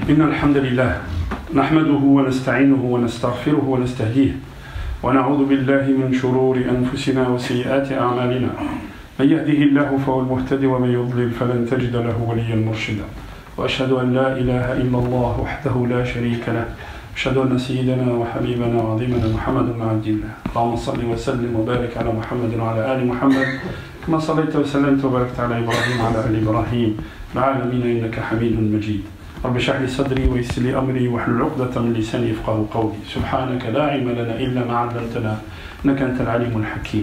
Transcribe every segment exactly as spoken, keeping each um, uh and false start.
إن الحمد لله نحمده ونستعينه ونستغفره ونستهديه ونعوذ بالله من شرور أنفسنا وسيئات أعمالنا من يهده الله فهو المهتدي ومن يضلل فلن تجد له وليا مرشدا وأشهد أن لا إله إلا الله وحده لا شريك له أشهد أن سيدنا وحبيبنا وعظيمنا محمد بن عبد الله اللهم صل وسلم وبارك على محمد وعلى آل محمد كما صليت وسلمت وباركت على إبراهيم وعلى آل إبراهيم العالمين إنك حميد مجيد رب اشرح لي صدري ويسر لي أمري واحلل عقدة من لساني يفقهوا قولي سبحانك لا علم لنا إلا ما علمتنا إنك أنت العليم الحكيم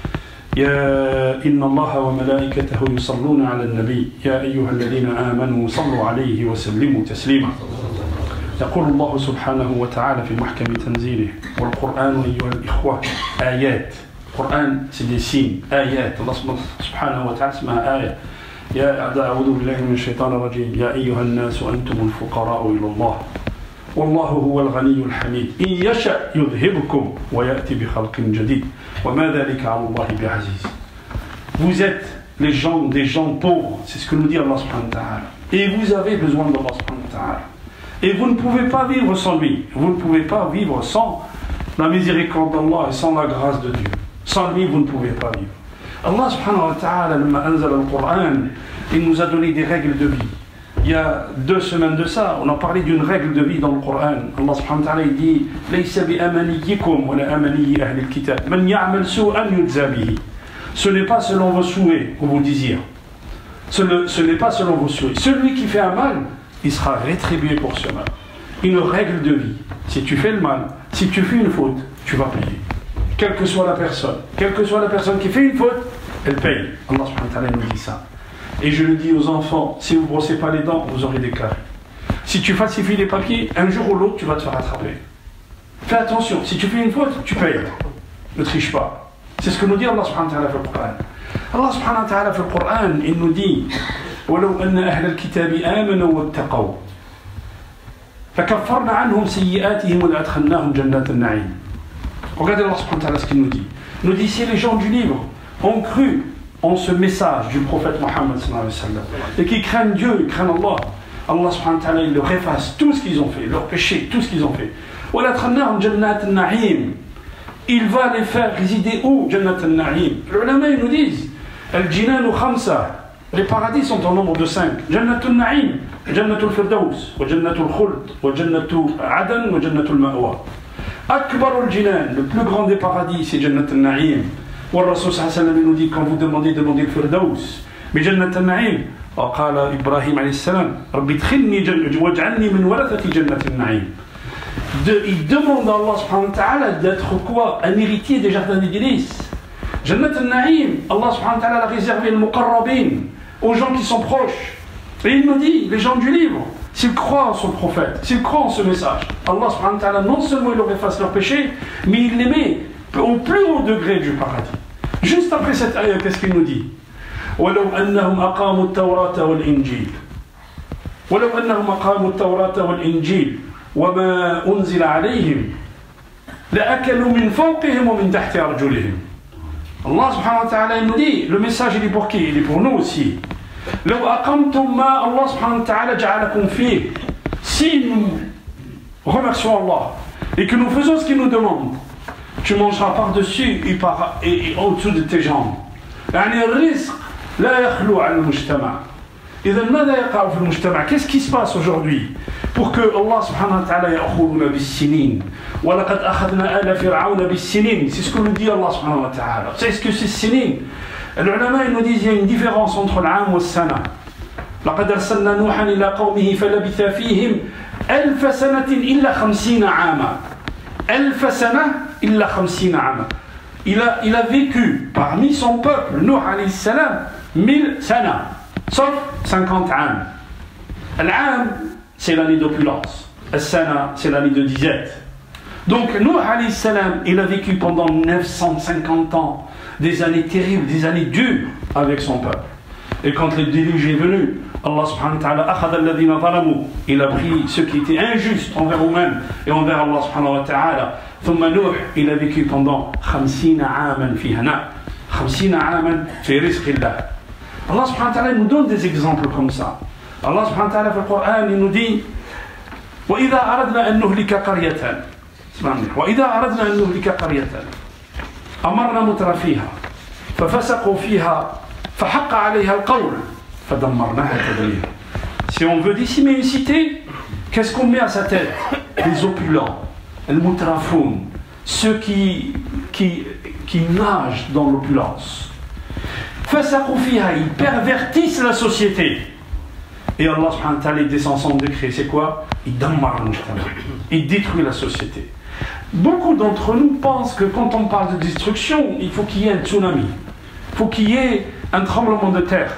يا إن الله وملائكته يصلون على النبي يا أيها الذين آمنوا صلوا عليه وسلموا تسليما يقول الله سبحانه وتعالى في محكم تنزيله والقرآن أيها الإخوة آيات القرآن c'est signes آيات الله سبحانه وتعالى اسمها آية يا أعوذ بالله من الشيطان الرجيم يا أيها الناس أنتم الفقراء إلى الله والله هو الغني الحميد إن يشأ يذهبكم ويأتي بخلق جديد وما ذلك على الله بعزيز. Vous êtes les gens, des gens pauvres, c'est ce que nous dit Allah subhanahu wa ta'ala. Et vous avez besoin d'Allah subhanahu wa ta'ala. Et vous ne pouvez pas vivre sans lui. Vous ne pouvez pas vivre sans la miséricorde d'Allah et sans la grâce de Dieu. Sans lui, vous ne pouvez pas vivre. Allah subhanahu wa ta'ala, le Coran, il nous a donné des règles de vie. Il y a deux semaines de ça, on a parlé d'une règle de vie dans le Coran. Allah subhanahu wa ta'ala il dit Laysa bi amaniyikum wa la amaniyi ahli al-kitab. Man ya'mal su'an yujza bihi. Ce n'est pas selon vos souhaits ou vos désirs. Ce, ce n'est pas selon vos souhaits. Celui qui fait un mal, il sera rétribué pour ce mal. Une règle de vie. Si tu fais le mal, si tu fais une faute, tu vas payer. Quelle que soit la personne, quelle que soit la personne qui fait une faute, elle paye. Allah subhanahu wa ta'ala nous dit ça. Et je le dis aux enfants, si vous ne brossez pas les dents, vous aurez des caries. Si tu falsifies les papiers, un jour ou l'autre, tu vas te faire attraper. Fais attention, si tu fais une faute, tu payes. Ne triche pas. C'est ce que nous dit Allah subhanahu wa ta'ala dans le Coran. Allah subhanahu wa ta'ala dans le Coran, il nous dit وَلَوْ أَنَّ أَهْلَ الْكِتَابِ آمَنُوا وَاتَّقَوْا فَكَفَّرْنَا عَنْهُمْ سَيِّئَاتِهِمْ وَلَأَدْخَلْنَاهُمْ جَنَّاتَ النَّعِيمِ. Regardez Allah subhanahu wa ta'ala ce qu'il nous dit. Il nous dit si les gens du livre ont cru en ce message du prophète Mohammed sallallahu alayhi wa sallam et qui craignent Dieu, ils craignent Allah, Allah subhanahu wa ta'ala il leur efface tout ce qu'ils ont fait, leurs péchés, tout ce qu'ils ont fait. Il va les faire résider où? Jannat al-Na'im. Les ulama ils nous disent Al-Jinanu khamsa. Les paradis sont au nombre de cinq. Jannat al-Na'im, Jannat al-Firdaus, wa Jannat al-Khuld, wa Jannat al-Adan, wa Jannat al-Ma'wa. Akbar al-Jinan, le plus grand des paradis, c'est Jannat al-Na'im. Le Rasul sallallahu alayhi wa sallam nous dit quand vous demandez, demandez le Firdaus. Mais Jannat al-Na'im, وقال إبراهيم عليه السلام ربي ادخلني واجعلني من ورثة جنة النعيم. Il demande à Allah subhanahu wa ta'ala d'être quoi? Un héritier des jardins des délices. Jannat al-Na'im, Allah subhanahu wa ta'ala l'a réservé le muqarrabin, aux gens qui sont proches. Et il nous dit, les gens du livre, s'ils croient en son prophète, s'ils croient en ce message, Allah subhanahu wa ta'ala non seulement il leur efface leurs péchés, mais il les met au plus haut degré du paradis. Juste après cette ayah, qu'est-ce qu'il nous dit? وَلَوْ أَنَّهُمْ أَقَامُوا التَّوْرَاةَ وَالْإِنْجِيلَ وَلَوْ أَنَّهُمْ أَقَامُوا التَّوْرَاةَ وَالْإِنْجِيلَ وَمَا أُنزِلَ عَلَيْهِمْ لَأَكَلُوا مِنْ فَوْقِهِمْ وَمِنْ تَحْتِ أَرْجُلِهِمْ. Allah subhanahu wa ta'ala nous dit, le message il est pour qui? Il est pour nous aussi. لَوْ أَقَمْتُمْ مَا Allah subhanahu wa ta'ala جَعَلَكُمْ فِيهِ. Si nous remercions Allah et que nous faisons ce qu'il nous demande, tu mangeras par-dessus et, par, et, et au-dessous de tes jambes. يعني الرزق لا يخلو عن المجتمع. إذا ماذا يقع في المجتمع? Qu'est-ce qui se passe aujourd'hui pour que Allah subhanahu wa ta'ala يأخذنا بالسنين ولقد أخذنا آل فرعون بالسنين. C'est ce que nous dit Allah subhanahu wa ta'ala. C'est ce que c'est السنين. Les ulama ils nous disent il y a une différence entre العام والسنة. لقد أرسلنا نوحا إلى قومه فلبث فيهم ألف سنة إلا خمسين عاما. ألف سنة إلا خمسين عاما. Il a, il a vécu parmi son peuple, Nuh alayhi salam, mille sana, sauf cinquante ans. Al-am, c'est l'année d'opulence. Al-sana, c'est l'année de disette. Donc, Nuh alayhi salam, il a vécu pendant neuf cent cinquante ans, des années terribles, des années dures avec son peuple. Et quand le déluge est venu, Allah subhanahu wa ta'ala akhadha alladhina zalamu, il a pris ceux qui étaient injustes envers eux-mêmes et envers Allah subhanahu wa ta'ala. ثم نوح il a vécu pendant خمسين عاما في هناء خمسين عاما في رزق الله. Allah subhanahu wa ta'ala nous donne des exemples comme ça. Allah subhanahu wa ta'ala dans le Coran il nous dit وإذا أردنا أن نهلك قرية وإذا أردنا أن نهلك قرية أمرنا متر فيها ففسقوا فيها فحق عليها القول فدمرناها تدميرا. Si on veut décimer une cité, qu'est-ce qu'on met à sa tête? Les opulents, les mutrafoun, ceux qui, qui, qui nagent dans l'opulence. Fasaqou fiha, ils pervertissent la société. Et Allah subhanahu wa ta'ala descend son décret, c'est quoi? Il dammar al-mujtama, il détruit la société. Beaucoup d'entre nous pensent que quand on parle de destruction, il faut qu'il y ait un tsunami, il faut qu'il y ait un tremblement de terre.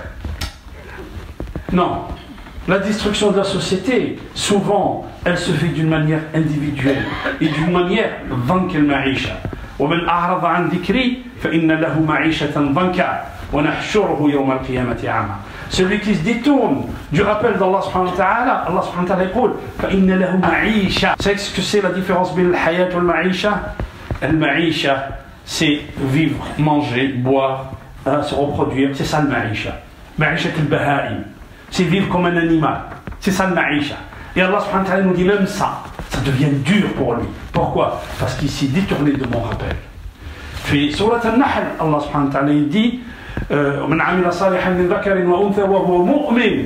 Non, la destruction de la société, souvent, elle se fait d'une manière individuelle et d'une manière ضنك المعيشة. ومن أعرض عن ذكري فإن له معيشة ضنكا ونحشره يوم القيامة أعمى. Celui qui se détourne du rappel d'Allah subhanahu wa ta'ala, Allah subhanahu wa ta'ala يقول فإن له معيشة. Vous savez ce que c'est la différence entre الحياة والمعيشة? المعيشة, c'est vivre, manger, boire, euh, se reproduire, c'est ça le معيشة. معيشة البهائم, c'est vivre comme un animal, c'est ça le معيشة. Et Allah subhanahu wa ta'ala nous dit même ça, ça devient dur pour lui. Pourquoi? Parce qu'il s'est détourné de mon rappel. Puis, Surat Al-Nahl, Allah subhanahu wa ta'ala dit ومن عمل صالحا من ذكر وأنثى وهو مؤمن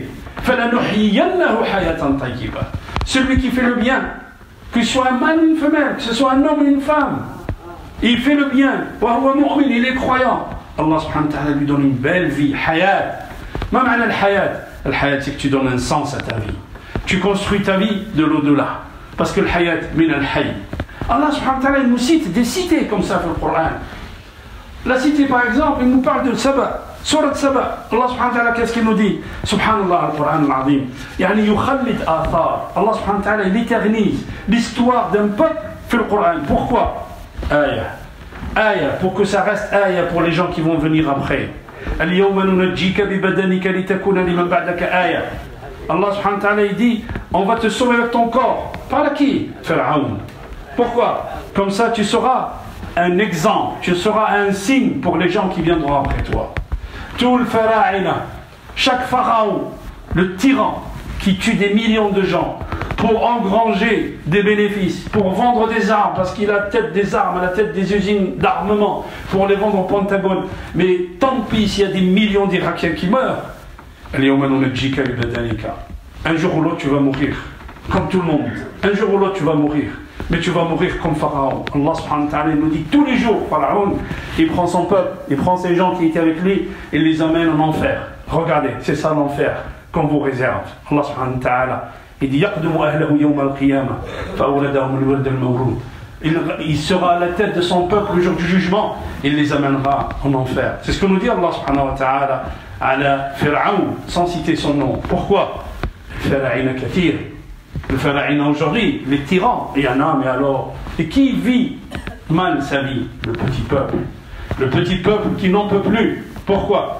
فلنحيينه حياة طيبة. Celui qui fait le bien, que ce soit un mâle ou une femelle, que ce soit un homme ou une femme, il fait le bien, وهو مؤمن, il est croyant, Allah subhanahu wa ta'ala lui donne une belle vie, حياة. ما معنى الحياة? الحياة c'est que tu donnes un sens à ta vie, tu construis ta vie de l'au-delà, parce que le hayat min al-hayy. Allah subhanahu wa ta'ala nous cite des cités comme ça dans le Coran. La cité par exemple, il nous parle de Saba, Surat Saba. Allah subhanahu wa ta'ala, qu'est-ce qu'il nous dit? Subhanallah, le Coran al-Azim. Yani yukhallid athar. Allah subhanahu wa ta'ala, il éternise l'histoire d'un peuple dans le Coran. Pourquoi? Aya. Aya, pour que ça reste aya pour les gens qui vont venir après. Al-yawma nunajjika bi badanika litakuna liman ba'daka aya. Allah subhanahu wa ta'ala, il dit, on va te sauver avec ton corps. Par qui? Pharaon. Pourquoi? Comme ça tu seras un exemple, tu seras un signe pour les gens qui viendront après toi. Tout le pharaïna, chaque pharaon, le tyran qui tue des millions de gens pour engranger des bénéfices, pour vendre des armes, parce qu'il a la tête des armes, la tête des usines d'armement, pour les vendre au Pentagone. Mais tant pis s'il y a des millions d'Irakiens qui meurent. Un jour ou l'autre tu vas mourir, comme tout le monde. Un jour ou l'autre tu vas mourir. Mais tu vas mourir comme Pharaon. Allah subhanahu wa ta'ala nous dit tous les jours, Pharaon, il prend son peuple, il prend ces gens qui étaient avec lui et les amène en enfer. Regardez, c'est ça l'enfer qu'on vous réserve. Allah subhanahu wa ta'ala, il dit yaqdumu ahlahu yawm al-qiyamah fa'awladahum al-wald al-mawrud. Il sera à la tête de son peuple le jour du jugement, il les amènera en enfer. C'est ce que nous dit Allah subhanahu wa ta'ala à la Pharaon, sans citer son nom. Pourquoi? Pharaïna kathir. Le pharaïna aujourd'hui, les tyrans, il y en a, mais alors, et qui vit mal sa vie? Le petit peuple. Le petit peuple qui n'en peut plus. Pourquoi?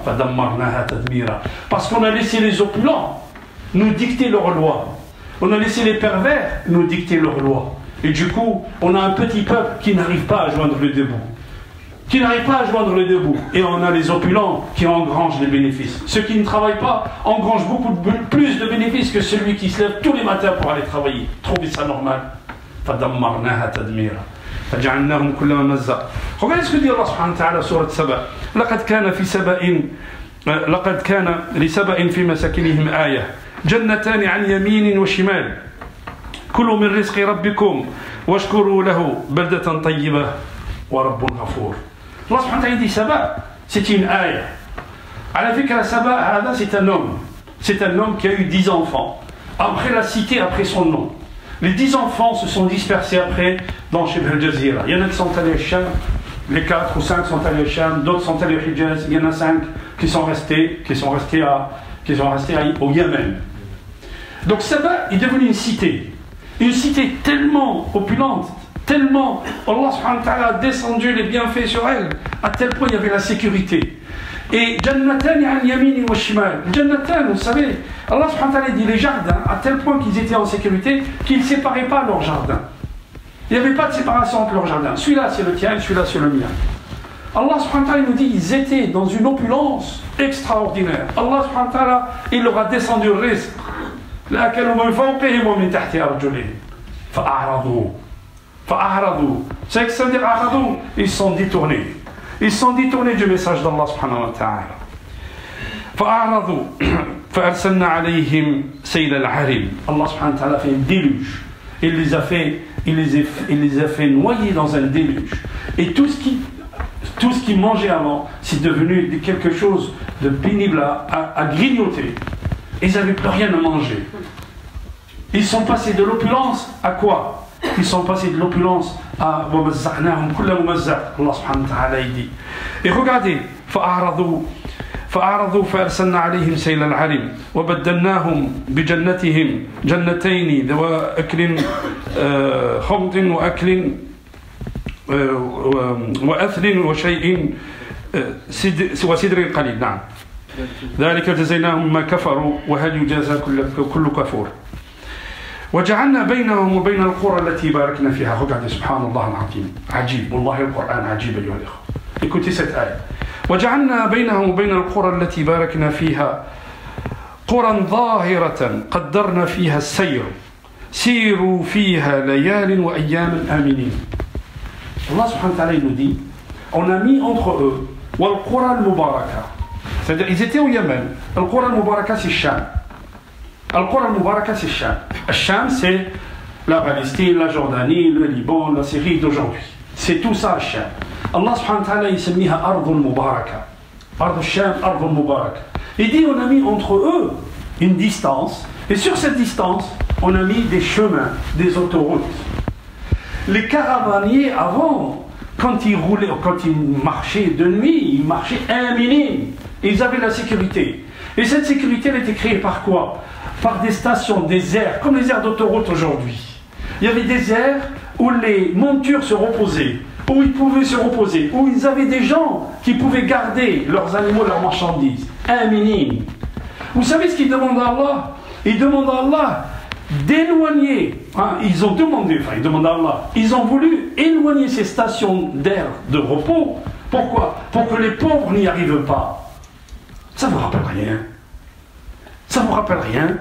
Parce qu'on a laissé les opulents nous dicter leurs lois. On a laissé les pervers nous dicter leurs lois. Et du coup, on a un petit peuple qui n'arrive pas à joindre le debout. Qui n'arrive pas à joindre le debout. Et on a les opulents qui engrangent les bénéfices. Ceux qui ne travaillent pas engrangent beaucoup de, plus de bénéfices que celui qui se lève tous les matins pour aller travailler. Trouvez ça normal? فَدَمَّرْنَاهَا تَدْمِيرًا فَجَعَلْنَاهُمْ كُلَّ مَمَزَّقٍ. Regardez ce que dit Allah subhanahu wa ta'ala sur Saba. لَقَدْ كَانَ فِي سَبَإٍ لَقَدْ كَانَ لِسَبَإٍ فِي مَسَاكِنِهِمْ آيَةٌ جَنَّتَانِ عَنْ يَمِينٍ وَشِمَالٍ كُلُوا مِنْ رِزْقِ رَبِّكُمْ وَاشْكُرُوا لَهُ بَلْدَةً طَيِّبَةً وَرَبٌّ غَفُورٌ. Allah subhanahu wa ta'ala dit Saba, c'est une aïe. À la fikra Saba, c'est un homme. C'est un homme qui a eu dix enfants. Après la cité, après son nom. Les dix enfants se sont dispersés après dans Shibh al-Jazira. Il y en a qui sont allés au Sham, les quatre ou cinq sont allés au Sham, d'autres sont allés au Hijaz, il y en a cinq qui sont restés, qui sont restés, à, qui sont restés à, au Yémen. Donc Saba est devenu une cité. Une cité tellement opulente, tellement Allah subhanahu wa ta'ala a descendu les bienfaits sur elle, à tel point il y avait la sécurité. Et Jannatan an yamin wa shimal. Jannatan, vous savez, Allah subhanahu wa ta'ala dit les jardins, à tel point qu'ils étaient en sécurité, qu'ils ne séparaient pas leurs jardins. Il n'y avait pas de séparation entre leurs jardins. Celui-là c'est le tien, celui-là c'est le mien. Allah subhanahu wa ta'ala nous dit ils étaient dans une opulence extraordinaire. Allah subhanahu wa ta'ala, il leur a descendu le risque. لأكلوا من فوقهم ومن تحت أرجلهم فأعرضوا فأعرضوا. C'est que ça veut dire أعرضوا, ils sont détournés. Ils sont détournés du message d'Allah subhanahu wa ta'ala. فأعرضوا فأرسلنا عليهم سيل العرم. Allah subhanahu wa ta'ala fait un déluge. Il les a fait, il les a, il les a fait noyer dans un déluge. Et tout ce qui, tout ce qu'ils mangeaient avant, c'est devenu quelque chose de pénible à, à, à grignoter. Ils n'avaient plus rien à manger. Ils sont passés de l'opulence à quoi? Ils sont passés de l'opulence à Allah subhanahu wa ta'ala dit. Et regardez, فأعرضوا فأعرضوا فأرسلنا عليهم سيل العرم وبدلناهم بجنتهم جنتين ذو أكل خمط وأكل وأثل وشيء وسدر قليل. نعم ذلك جزيناهم ما كفروا وهل يجازى كل كفور. وجعلنا بينهم وبين القرى التي باركنا فيها. Regardez, سبحان الله العظيم, عجيب, والله القرآن عجيب أيها الإخوة. Écoutez cette آية. وجعلنا بينهم وبين القرى التي باركنا فيها قرى ظاهرة قدرنا فيها السير سيروا فيها ليال وأيام آمنين. Allah subhanahu wa ta'ala nous dit, on a mis entre eux والقرى المباركة, c'est-à-dire ils étaient au Yémen. القرى المباركة c'est Cham. القرى المباركة c'est Cham. Cham c'est la Palestine, la Jordanie, le Liban, la Syrie d'aujourd'hui. C'est tout ça Cham. Allah subhanahu wa ta'ala يسميها أرض المباركة. أرض الشام أرض المباركة. Il dit on a mis entre eux une distance, et sur cette distance on a mis des chemins, des autoroutes. Les caravaniers avant, quand ils roulaient, quand ils marchaient de nuit, ils marchaient aminim. Ils avaient la sécurité. Et cette sécurité elle était créée par quoi? Par des stations, des aires, comme les aires d'autoroute aujourd'hui. Il y avait des aires où les montures se reposaient, où ils pouvaient se reposer, où ils avaient des gens qui pouvaient garder leurs animaux, leurs marchandises. Aminim. Vous savez ce qu'ils demandent à Allah? Ils demandent à Allah d'éloigner, hein, ils ont demandé, enfin ils demandent à Allah, ils ont voulu éloigner ces stations d'air de repos. Pourquoi? Pour que les pauvres n'y arrivent pas. Ça vous rappelle rien? Ça vous rappelle rien?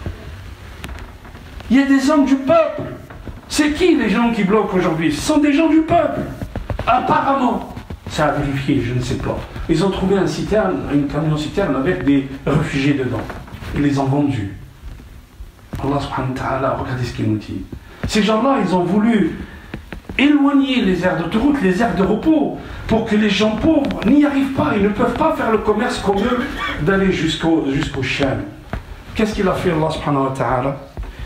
Il y a des hommes du peuple. C'est qui les gens qui bloquent aujourd'hui? Ce sont des gens du peuple. Apparemment, ça a vérifié, je ne sais pas. Ils ont trouvé un citerne, une camion citerne avec des réfugiés dedans. Ils les ont vendus. Allah subhanahu wa ta'ala, regardez ce qu'il nous dit. Ces gens-là, ils ont voulu éloigner les aires d'autoroute, les aires de repos, pour que les gens pauvres n'y arrivent pas. Ils ne peuvent pas faire le commerce comme eux, d'aller jusqu'au jusqu'au Cham. Qu'est-ce qu'il a fait Allah subhanahu wa ta'ala?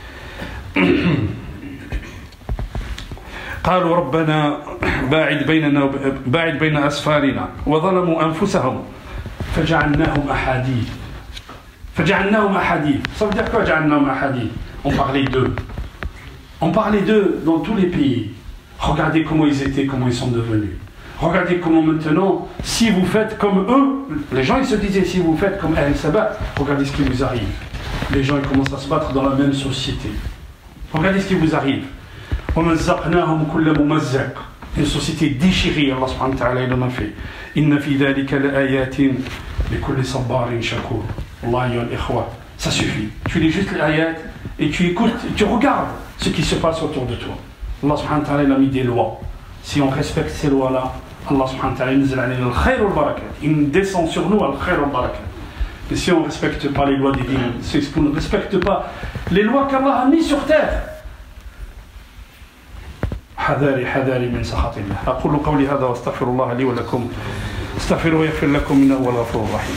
قالوا ربنا باعد بيننا باعد بين أسفارنا وظلموا أنفسهم فجعلناهم أحاديث فجعلناهم أحاديث. Ça veut dire quoi جعلناهم أحاديث? On parlait d'eux. On parlait d'eux dans tous les pays. Regardez comment ils étaient, comment ils sont devenus. Regardez comment maintenant, si vous faites comme eux, les gens ils se disaient si vous faites comme Ahl Sabat, regardez ce qui vous arrive. Les gens ils commencent à se battre dans la même société. Regardez ce qui vous arrive. Une société déchirée, Allah subhanahu wa ta'ala il en a fait. Inna fi dhalika la'ayatin likulli sabarin shakur. Allah ya al-ikhwa. Ça suffit. Tu lis juste les ayats et tu écoutes, et tu regardes ce qui se passe autour de toi. Allah subhanahu wa ta'ala il a mis des lois. Si on respecte ces lois-là, Allah subhanahu wa ta'ala il descend sur nous al-khayr al-barakat. Et si on ne respecte pas les lois divines, si on ne respecte pas les lois qu'Allah a mis sur terre, حذاري حذاري من سخط الله. أقول قولي هذا واستغفر الله لي ولكم استغفروه يغفر لكم إنه هو الغفور الرحيم.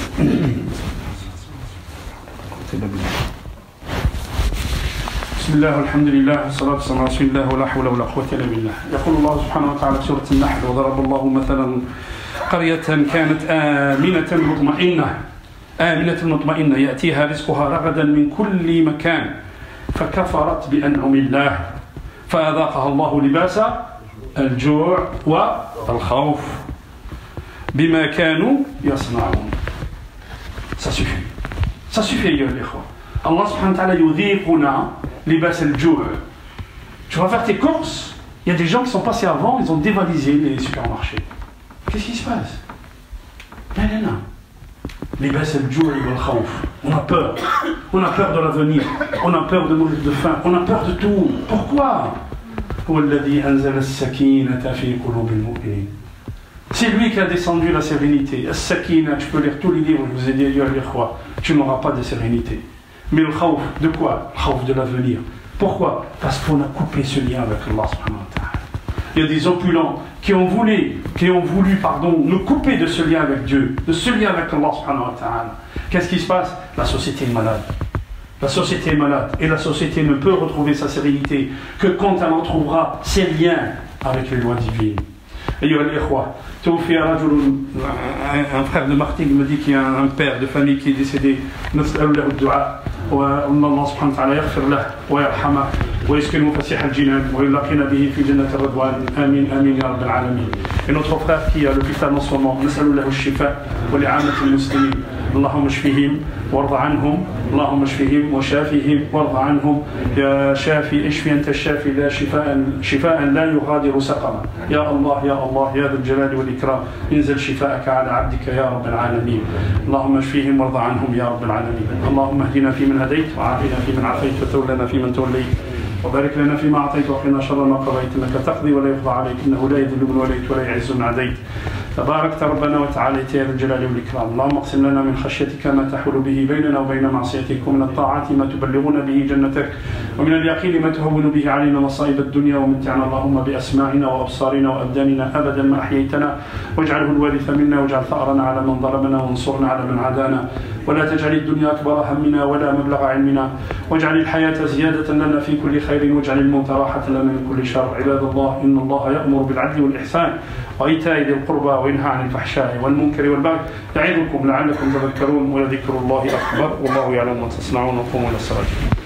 بسم الله والحمد لله والصلاة والسلام على رسول الله ولا حول ولا قوة إلا بالله. يقول الله سبحانه وتعالى في سورة النحل وضرب الله مثلا قرية كانت آمنة مطمئنة آمنة مطمئنة يأتيها رزقها رغدا من كل مكان فكفرت بأنعم الله فأذاقها الله لباس الجوع والخوف بما كانوا يصنعون. Ça suffit. Ça suffit, ayyuha al-ikhwa. Allah subhanahu wa ta'ala yudhiquna libas al-ju'. Tu vas faire tes courses, il y a des gens qui sont passés avant, ils ont dévalisé les supermarchés. Qu'est-ce qui se passe? Non, non, non. Libas al-ju' wal khawf. On a peur. On a peur de l'avenir. on a peur de mourir de faim, on a peur de tout. Pourquoi? C'est lui qui a descendu la sérénité. As-sakina, tu peux lire tous les livres, je vous ai dit ailleurs les rois, tu n'auras pas de sérénité. Mais le khawf, de quoi? Le khawf de l'avenir. Pourquoi? Parce qu'on a coupé ce lien avec Allah subhanahu wa ta'ala. Il y a des opulents qui ont voulu, qui ont voulu pardon, nous couper de ce lien avec Dieu, de ce lien avec Allah subhanahu wa ta'ala. Qu'est-ce qui se passe? La société est malade. La société est malade et la société ne peut retrouver sa sérénité que quand elle retrouvera ses liens avec les lois divines. Un frère de Martinique me dit qu'il y a un père de famille qui est décédé. والله سبحانه وتعالى يغفر له ويرحمه ويسكنه فسيح الجنان ويلقينا به في جنة الرضوان آمين آمين يا رب العالمين. Et notre frère qui est à l'hôpital en ce moment, نسأل له الشفاء ولعامة المسلمين. اللهم اشفيهم وارض عنهم، اللهم اشفيهم وشافيهم وارض عنهم. يا شافي اشفي أنت الشافي لا شفاء شفاء لا يغادر سقما. يا الله يا الله يا ذا الجلال والإكرام انزل شفاءك على عبدك يا رب العالمين. اللهم اشفيهم وارض عنهم يا رب العالمين. اللهم اهدنا فيمن هديت وعافنا فيمن عافيت وتولنا فيمن توليت وبارك لنا فيما أعطيت وقنا شر ما قضيت إنك تقضي ولا يقضى عليك إنه لا يذل من وليت ولا يعز من عديت. تباركت ربنا وتعاليت يا ذا الجلال والإكرام. اللهم اقسم لنا من خشيتك ما تحول به بيننا وبين معصيتك ومن الطاعات ما تبلغنا به جنتك ومن اليقين ما تهون به علينا مصائب الدنيا ومتعنا اللهم بأسماعنا وأبصارنا وأبداننا أبدا ما أحييتنا واجعله الوارث منا واجعل ثأرنا على من ظلمنا وانصرنا على من عادانا ولا تجعل الدنيا أكبر همنا ولا مبلغ علمنا واجعل الحياة زيادة لنا في كل خير واجعل الموت راحة لنا من كل شر. عباد الله إن الله يأمر بالعدل والإحسان وإيتاء ذي القربى وينهى عن الفحشاء والمنكر والبغي يعظكم لعلكم تذكرون ولذكر الله أكبر والله يعلم ما تصنعون وقوموا إلى الصلاة.